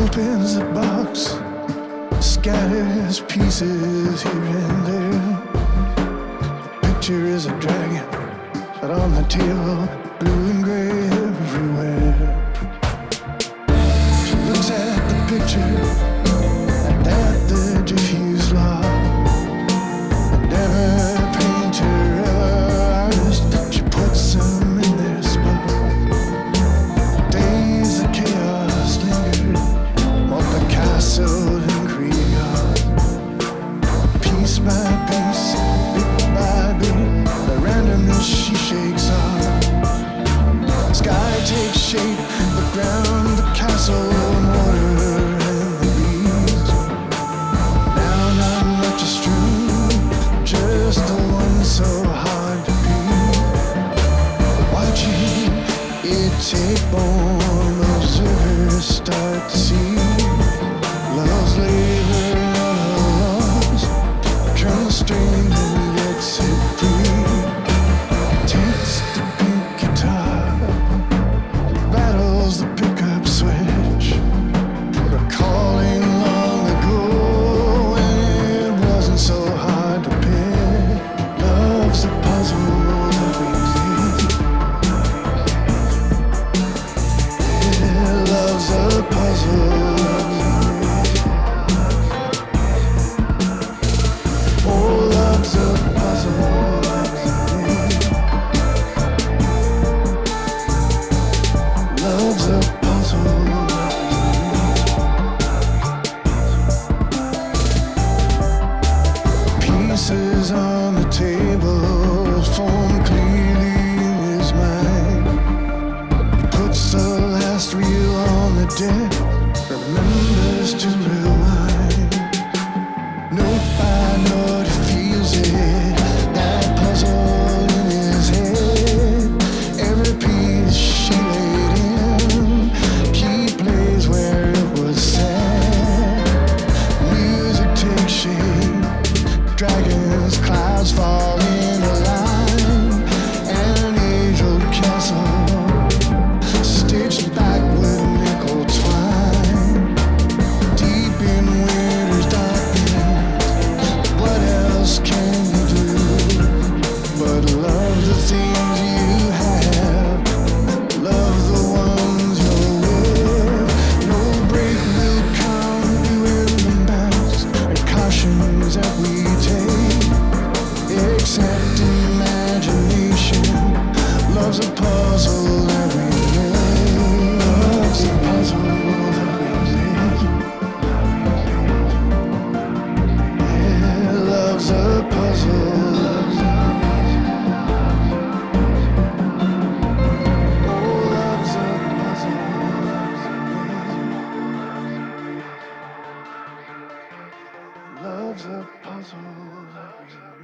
opens the box, scatters pieces here and there. The picture is a dragon, but on the table, blue and gray everywhere. She looks at the picture, and at the diffuse log. And every painter, ever artist, she puts them in their spot. Days of chaos lingered, while Picasso and Creon. Piece by piece, bit by bit, the randomness she shakes off. Sky takes shape, the ground, the castle, mortar, and the bees. Now not much is true, just the one so hard to be. Watching it take form, observers start to see love's labor and loss, constrained and yet set free. Takes the pink guitar, battles the pickup switch, recalling long ago when it wasn't so hard to pick. Love's a puzzle that we need. Yeah, love's a puzzle that we need. Oh, love's a puzzle that we need. Love's a puzzle that we need. Pieces on the table form clearly in his mind. Puts the last reel on the deck, remembers to rewind. Note by note he feels it, that puzzle in his head. Every piece she laid in, key plays where it was said. Music takes shape, dragons, clouds fall in a line, and an age-old castle stitched back with nickel twine. Deep in winter's darkness, what else can you do but love the things you have, love the ones you're with? No break will come, you in the bounce, and cautions that we take. Except imagination, love's a puzzle that we make. Love's a puzzle that we make. Yeah, love's a puzzle that we make. Oh, love's a puzzle that we make. Love's a puzzle that we make.